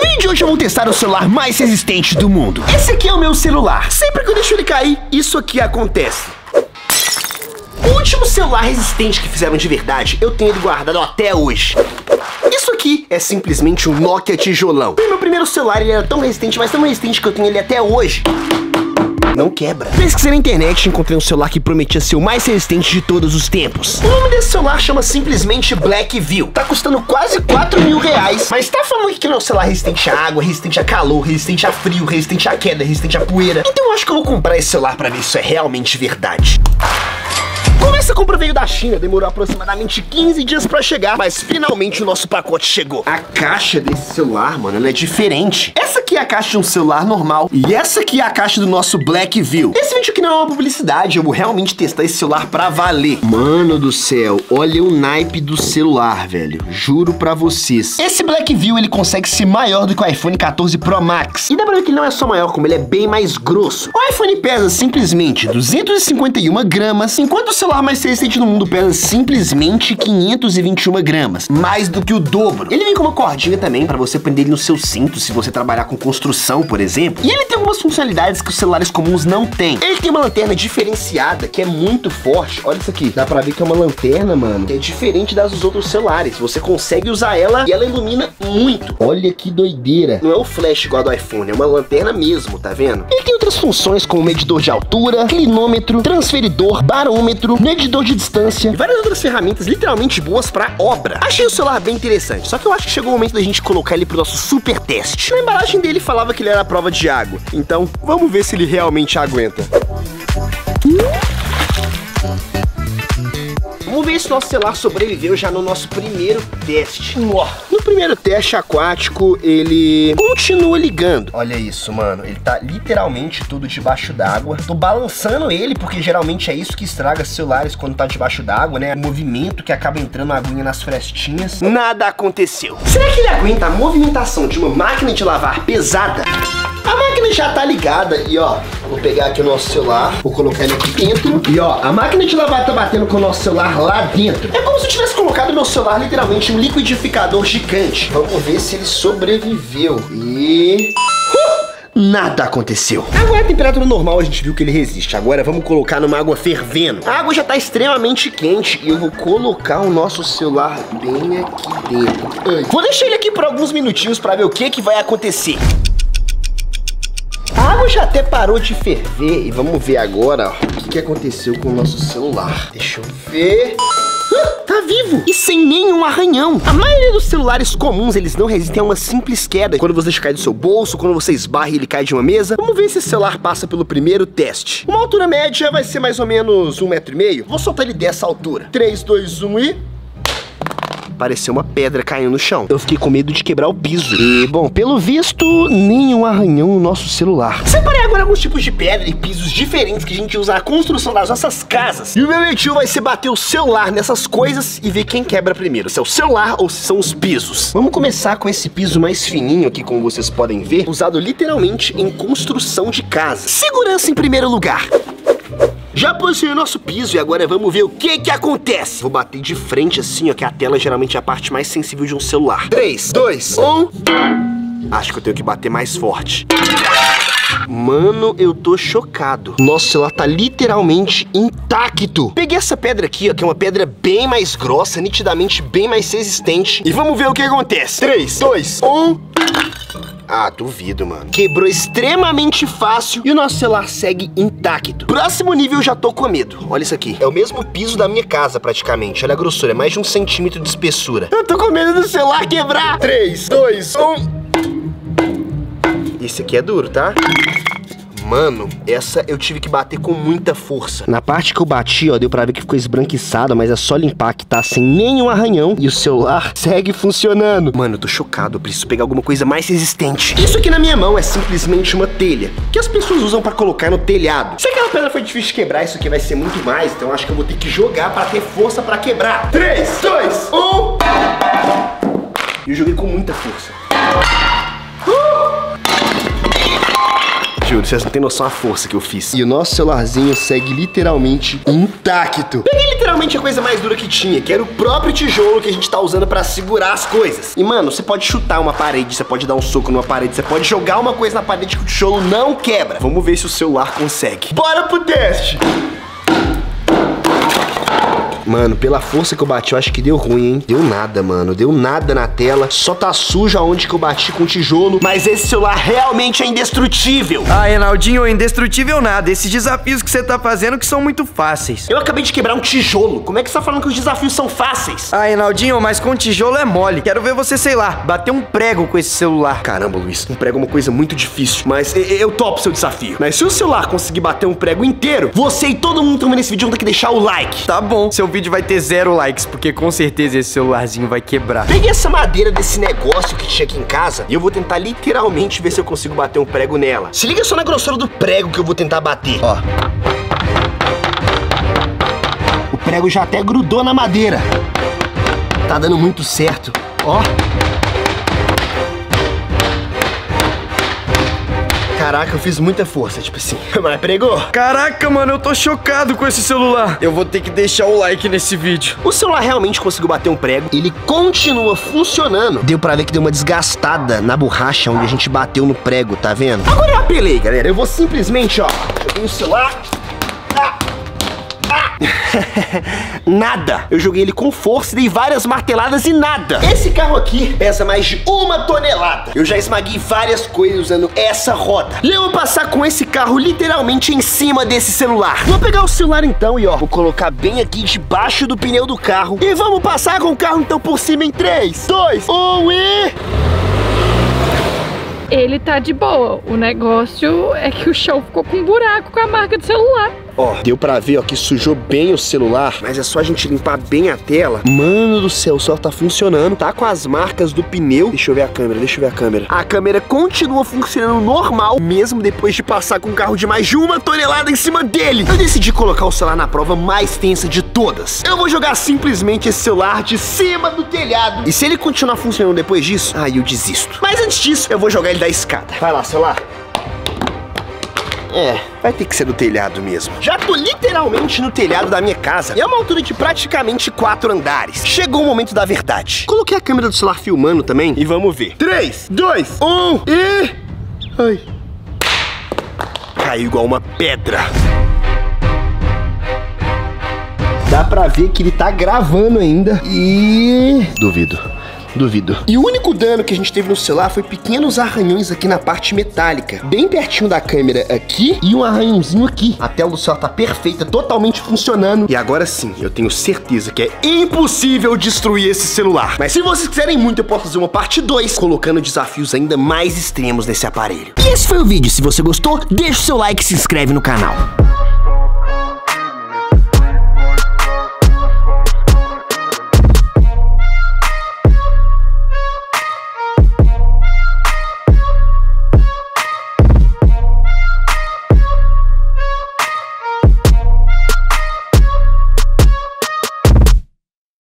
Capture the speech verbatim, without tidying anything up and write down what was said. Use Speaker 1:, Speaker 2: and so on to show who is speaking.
Speaker 1: vídeo de hoje eu vou testar o celular mais resistente do mundo. Esse aqui é o meu celular. Sempre que eu deixo ele cair, isso aqui acontece. O último celular resistente que fizeram de verdade, eu tenho ele guardado até hoje. Isso aqui é simplesmente um Nokia tijolão. O meu primeiro celular ele era tão resistente, mas tão resistente que eu tenho ele até hoje. Não quebra. Pesquisei na internet e encontrei um celular que prometia ser o mais resistente de todos os tempos. O nome desse celular chama simplesmente Blackview. Tá custando quase quatro mil reais. Mas tá falando que não é um celular resistente à água, resistente a calor, resistente a frio, resistente à queda, resistente à poeira. Então eu acho que eu vou comprar esse celular pra ver se isso é realmente verdade. Como essa compra veio da China, demorou aproximadamente quinze dias pra chegar, mas finalmente o nosso pacote chegou. A caixa desse celular, mano, ela é diferente. Essa aqui é a caixa de um celular normal e essa aqui é a caixa do nosso Blackview. Esse vídeo aqui não é uma publicidade, eu vou realmente testar esse celular pra valer. Mano do céu, olha o naipe do celular, velho. Juro pra vocês. Esse Blackview, ele consegue ser maior do que o iPhone quatorze Pro Max. E dá pra ver que ele não é só maior, como ele é bem mais grosso. O iPhone pesa simplesmente duzentos e cinquenta e uma gramas, enquanto o celular O celular mais resistente do mundo pesa simplesmente quinhentos e vinte e uma gramas, mais do que o dobro. Ele vem com uma cordinha também para você prender ele no seu cinto, se você trabalhar com construção, por exemplo. E ele tem algumas funcionalidades que os celulares comuns não têm. Ele tem uma lanterna diferenciada, que é muito forte. Olha isso aqui, dá pra ver que é uma lanterna, mano, que é diferente das dos outros celulares. Você consegue usar ela e ela ilumina muito. Olha que doideira. Não é o flash igual do iPhone, é uma lanterna mesmo, tá vendo? Ele tem outras funções como medidor de altura, clinômetro, transferidor, barômetro, medidor de distância e várias outras ferramentas literalmente boas pra obra. Achei o celular bem interessante, só que eu acho que chegou o momento da gente colocar ele pro nosso super teste. Na embalagem dele falava que ele era a prova de água, então vamos ver se ele realmente aguenta. Vamos ver se o nosso celular sobreviveu já no nosso primeiro teste. No primeiro teste aquático, ele continua ligando. Olha isso, mano. Ele tá literalmente tudo debaixo d'água. Tô balançando ele, porque geralmente é isso que estraga celulares quando tá debaixo d'água, né? O movimento que acaba entrando a aguinha nas frestinhas. Nada aconteceu. Será que ele aguenta a movimentação de uma máquina de lavar pesada? A máquina já tá ligada e ó, vou pegar aqui o nosso celular, vou colocar ele aqui dentro e ó, a máquina de lavar tá batendo com o nosso celular lá dentro. É como se eu tivesse colocado no meu celular literalmente um liquidificador gigante. Vamos ver se ele sobreviveu. E... Uh! Nada aconteceu. Agora a temperatura normal a gente viu que ele resiste. Agora vamos colocar numa água fervendo. A água já tá extremamente quente e eu vou colocar o nosso celular bem aqui dentro. Ai. Vou deixar ele aqui por alguns minutinhos pra ver o que que vai acontecer. A água já até parou de ferver e vamos ver agora ó, o que, que aconteceu com o nosso celular. Deixa eu ver... Ah, tá vivo e sem nenhum arranhão. A maioria dos celulares comuns, eles não resistem a uma simples queda. Quando você deixa cair do seu bolso, quando você esbarra e ele cai de uma mesa. Vamos ver se esse celular passa pelo primeiro teste. Uma altura média vai ser mais ou menos um metro e meio. Vou soltar ele dessa altura. três, dois, um e... Pareceu uma pedra caindo no chão. Eu fiquei com medo de quebrar o piso. E, bom, pelo visto, nenhum arranhão no nosso celular. Separei agora alguns tipos de pedra e pisos diferentes que a gente usa na construção das nossas casas. E o meu objetivo vai ser bater o celular nessas coisas e ver quem quebra primeiro. Se é o celular ou se são os pisos. Vamos começar com esse piso mais fininho aqui, como vocês podem ver. Usado literalmente em construção de casa. Segurança em primeiro lugar. Já posicionei o nosso piso e agora vamos ver o que que acontece. Vou bater de frente assim, ó, que a tela geralmente é a parte mais sensível de um celular. três, dois, um... Acho que eu tenho que bater mais forte. Mano, eu tô chocado. Nosso celular tá literalmente intacto. Peguei essa pedra aqui, ó, que é uma pedra bem mais grossa, nitidamente bem mais resistente. E vamos ver o que acontece. três, dois, um... Ah, duvido, mano. Quebrou extremamente fácil e o nosso celular segue intacto. Próximo nível eu já tô com medo. Olha isso aqui. É o mesmo piso da minha casa, praticamente. Olha a grossura, é mais de um centímetro de espessura. Eu tô com medo do celular quebrar. três, dois, um... Esse aqui é duro, tá? Mano, essa eu tive que bater com muita força. Na parte que eu bati, ó, deu pra ver que ficou esbranquiçada, mas é só limpar que tá sem nenhum arranhão e o celular segue funcionando. Mano, eu tô chocado, eu preciso pegar alguma coisa mais resistente. Isso aqui na minha mão é simplesmente uma telha, que as pessoas usam pra colocar no telhado. Se aquela pedra foi difícil de quebrar, isso aqui vai ser muito mais, então eu acho que eu vou ter que jogar pra ter força pra quebrar. três, dois, um... E eu joguei com muita força. Juro, vocês não têm noção da força que eu fiz. E o nosso celularzinho segue literalmente intacto. Peguei literalmente a coisa mais dura que tinha, que era o próprio tijolo que a gente tá usando pra segurar as coisas. E, mano, você pode chutar uma parede, você pode dar um soco numa parede, você pode jogar uma coisa na parede que o tijolo não quebra. Vamos ver se o celular consegue. Bora pro teste! Mano, pela força que eu bati, eu acho que deu ruim, hein? Deu nada, mano. Deu nada na tela. Só tá sujo aonde que eu bati com o tijolo. Mas esse celular realmente é indestrutível.
Speaker 2: Ah, Reinaldinho, indestrutível nada. Esses desafios que você tá fazendo que são muito fáceis.
Speaker 1: Eu acabei de quebrar um tijolo. Como é que você tá falando que os desafios são fáceis?
Speaker 2: Ah, Reinaldinho, mas com tijolo é mole. Quero ver você, sei lá, bater um prego com esse celular.
Speaker 1: Caramba, Luiz. Um prego é uma coisa muito difícil. Mas eu topo seu desafio. Mas se o celular conseguir bater um prego inteiro, você e todo mundo que tá vendo esse vídeo vão ter que deixar o like.
Speaker 2: Tá bom. Seu vídeo vai ter zero likes, porque com certeza esse celularzinho vai quebrar.
Speaker 1: Peguei essa madeira desse negócio que tinha aqui em casa e eu vou tentar literalmente ver se eu consigo bater um prego nela. Se liga só na grossura do prego que eu vou tentar bater. Ó. O prego já até grudou na madeira. Tá dando muito certo. Ó. Caraca, eu fiz muita força, tipo assim. Mas pregou.
Speaker 2: Caraca, mano, eu tô chocado com esse celular. Eu vou ter que deixar o like nesse vídeo.
Speaker 1: O celular realmente conseguiu bater um prego. Ele continua funcionando. Deu pra ver que deu uma desgastada na borracha onde a gente bateu no prego, tá vendo? Agora eu apelei, galera. Eu vou simplesmente, ó, joguei o celular. Ah. Ah. Nada. Eu joguei ele com força, dei várias marteladas e nada. Esse carro aqui pesa mais de uma tonelada. Eu já esmaguei várias coisas usando essa roda. E eu vou passar com esse carro literalmente em cima desse celular. Vou pegar o celular então e ó, vou colocar bem aqui debaixo do pneu do carro. E vamos passar com o carro então por cima em três, dois, um e...
Speaker 3: Ele tá de boa. O negócio é que o chão ficou com um buraco com a marca do celular.
Speaker 1: Ó, deu pra ver, ó, que sujou bem o celular. Mas é só a gente limpar bem a tela. Mano do céu, o celular tá funcionando. Tá com as marcas do pneu. Deixa eu ver a câmera, deixa eu ver a câmera. A câmera continua funcionando normal, mesmo depois de passar com um carro de mais de uma tonelada em cima dele. Eu decidi colocar o celular na prova mais tensa de todas. Eu vou jogar simplesmente esse celular de cima do telhado. E se ele continuar funcionando depois disso, aí eu desisto. Mas antes disso, eu vou jogar ele da escada. Vai lá, celular. É, vai ter que ser do telhado mesmo. Já tô literalmente no telhado da minha casa. É uma altura de praticamente quatro andares. Chegou o momento da verdade. Coloquei a câmera do celular filmando também e vamos ver. três, dois, um e... Ai. Caiu igual uma pedra. Dá pra ver que ele tá gravando ainda. E... Duvido. Duvido. E o único dano que a gente teve no celular foi pequenos arranhões aqui na parte metálica. Bem pertinho da câmera aqui e um arranhãozinho aqui. A tela do celular tá perfeita, totalmente funcionando. E agora sim, eu tenho certeza que é impossível destruir esse celular. Mas se vocês quiserem muito, eu posso fazer uma parte dois, colocando desafios ainda mais extremos nesse aparelho. E esse foi o vídeo. Se você gostou, deixa o seu like e se inscreve no canal.